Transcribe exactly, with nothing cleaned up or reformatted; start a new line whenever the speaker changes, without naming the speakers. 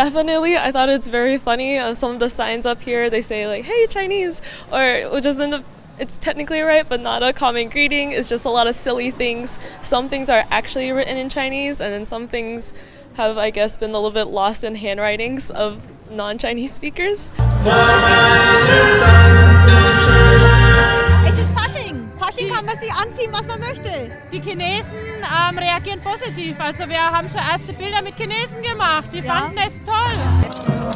definitely. I thought it's very funny. Uh, some of the signs up here, they say like, hey, Chinese, or which is in the, it's technically right, but not a common greeting. It's just a lot of silly things. Some things are actually written in Chinese, and then some things have, I guess, been a little bit lost in handwritings of non-Chinese speakers.
Es ist Fasching. Fasching kann man sich anziehen, was man möchte.
Die Chinesen ähm, reagieren positiv. Also wir haben schon erste Bilder mit Chinesen gemacht. Die
Ja.
fanden es toll.